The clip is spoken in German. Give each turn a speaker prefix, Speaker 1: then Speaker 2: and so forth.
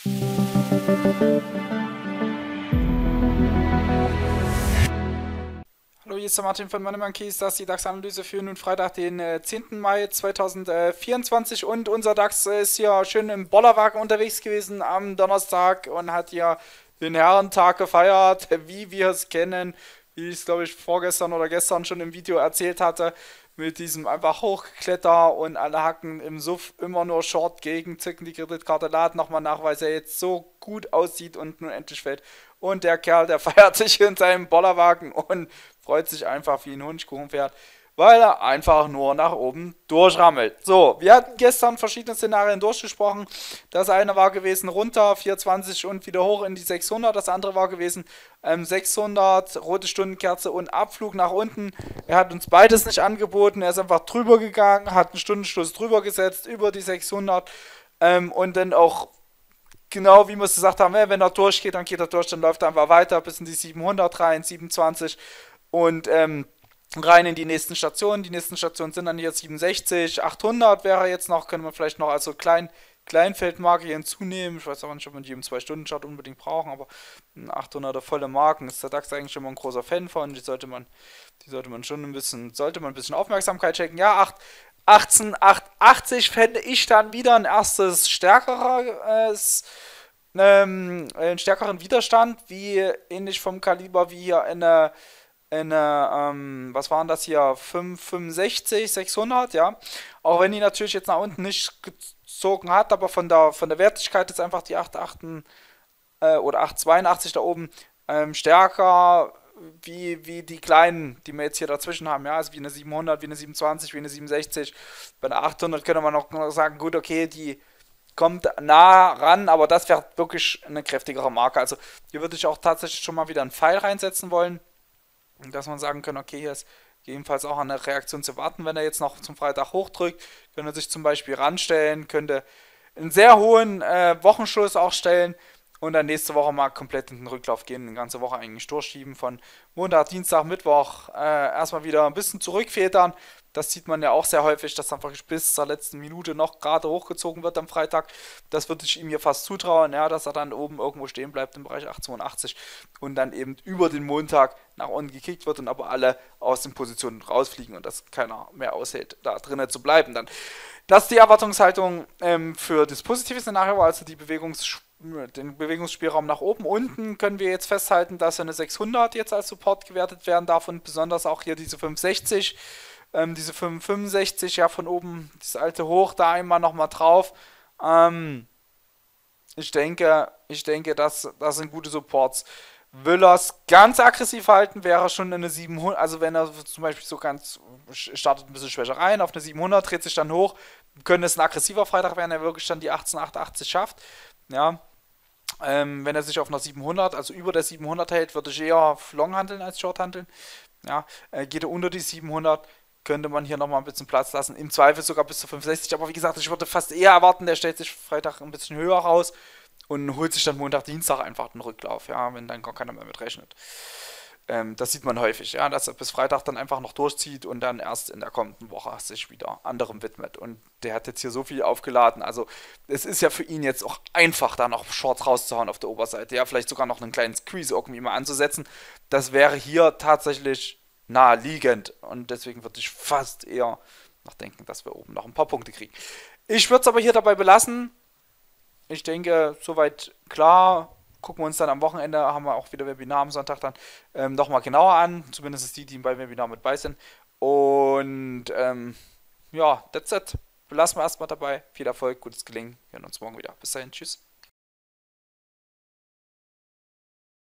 Speaker 1: Hallo, hier ist der Martin von Money Monkeys. Das ist die DAX-Analyse für nun Freitag, den 10. Mai 2024. Und unser DAX ist hier schön im Bollerwagen unterwegs gewesen am Donnerstag und hat hier den Herrentag gefeiert, wie wir es kennen, wie ich es, glaube ich, vorgestern oder gestern schon im Video erzählt hatte, mit diesem einfach Hochgekletter und alle hacken im Suff immer nur Short gegen, zücken die Kreditkarte, laden nochmal nach, weil er jetzt so gut aussieht und nun endlich fällt. Und der Kerl, der feiert sich in seinem Bollerwagen und freut sich einfach wie ein Honigkuchenpferd, weil er einfach nur nach oben durchrammelt. So, wir hatten gestern verschiedene Szenarien durchgesprochen. Das eine war gewesen runter 420 und wieder hoch in die 600. Das andere war gewesen 600, rote Stundenkerze und Abflug nach unten. Er hat uns beides nicht angeboten. Er ist einfach drüber gegangen, hat einen Stundenschluss drüber gesetzt, über die 600 und dann auch genau wie wir es gesagt haben, wenn er durchgeht, dann geht er durch, dann läuft er einfach weiter bis in die 700 rein, 27 und rein in die nächsten Stationen. Die nächsten Stationen sind dann hier 67, 800 wäre jetzt noch, können wir vielleicht noch also Kleinfeldmarke hinzunehmen. Ich weiß aber nicht, ob wir die im 2-Stunden-Chart unbedingt brauchen, aber 800er volle Marken ist der DAX eigentlich immer ein großer Fan von. Die sollte man schon ein bisschen Aufmerksamkeit schenken. Ja, 18,880 fände ich dann wieder ein erstes einen stärkeren Widerstand, wie ähnlich vom Kaliber wie hier was waren das hier, 565, 600, ja. Auch wenn die natürlich jetzt nach unten nicht gezogen hat, aber von der Wertigkeit ist einfach die 8,8 oder 8,82 da oben stärker wie die kleinen, die wir jetzt hier dazwischen haben, ja, also wie eine 700, wie eine 27, wie eine 67. Bei der 800 könnte man noch sagen, gut, okay, die kommt nah ran, aber das wäre wirklich eine kräftigere Marke. Also hier würde ich auch tatsächlich schon mal wieder einen Pfeil reinsetzen wollen, dass man sagen kann, okay, hier ist jedenfalls auch eine Reaktion zu warten, wenn er jetzt noch zum Freitag hochdrückt, könnte er sich zum Beispiel ranstellen, könnte einen sehr hohen Wochenschluss auch stellen und dann nächste Woche mal komplett in den Rücklauf gehen, eine ganze Woche eigentlich durchschieben, von Montag, Dienstag, Mittwoch erstmal wieder ein bisschen zurückfedern. Das sieht man ja auch sehr häufig, dass dann wirklich bis zur letzten Minute noch gerade hochgezogen wird am Freitag. Das würde ich ihm hier fast zutrauen, ja, dass er dann oben irgendwo stehen bleibt im Bereich 882 und dann eben über den Montag nach unten gekickt wird und aber alle aus den Positionen rausfliegen und dass keiner mehr aushält, da drinnen zu bleiben. Dann das ist die Erwartungshaltung für das positive Szenario, also den Bewegungsspielraum nach oben. Unten können wir jetzt festhalten, dass eine 600 jetzt als Support gewertet werden darf und besonders auch hier diese 560, diese 565, ja von oben, das alte Hoch, da einmal nochmal drauf. Ähm, ich denke, das sind gute Supports. Will er es ganz aggressiv halten, wäre schon eine 700, also wenn er zum Beispiel so ganz, startet ein bisschen schwächer rein, auf eine 700, dreht sich dann hoch, könnte es ein aggressiver Freitag werden, er wirklich dann die 18,88 schafft, ja, wenn er sich auf einer 700, also über der 700 hält, würde ich eher Long handeln als Short handeln, ja, geht er unter die 700, könnte man hier nochmal ein bisschen Platz lassen, im Zweifel sogar bis zu 65, aber wie gesagt, ich würde fast eher erwarten, der stellt sich Freitag ein bisschen höher raus, und holt sich dann Montag, Dienstag einfach den Rücklauf, ja, wenn dann gar keiner mehr mit rechnet. Das sieht man häufig, ja, dass er bis Freitag dann einfach noch durchzieht und dann erst in der kommenden Woche sich wieder anderem widmet. Und der hat jetzt hier so viel aufgeladen, also es ist ja für ihn jetzt auch einfach, da noch Shorts rauszuhauen auf der Oberseite, ja, vielleicht sogar noch einen kleinen Squeeze irgendwie mal anzusetzen. Das wäre hier tatsächlich naheliegend und deswegen würde ich fast eher noch denken, dass wir oben noch ein paar Punkte kriegen. Ich würde es aber hier dabei belassen. Ich denke, soweit klar. Gucken wir uns dann am Wochenende, haben wir auch wieder Webinar am Sonntag dann nochmal genauer an. Zumindest die beim Webinar mit bei sind. Und ja, that's it. Belassen wir erstmal dabei. Viel Erfolg, gutes Gelingen. Wir hören uns morgen wieder. Bis dahin, tschüss.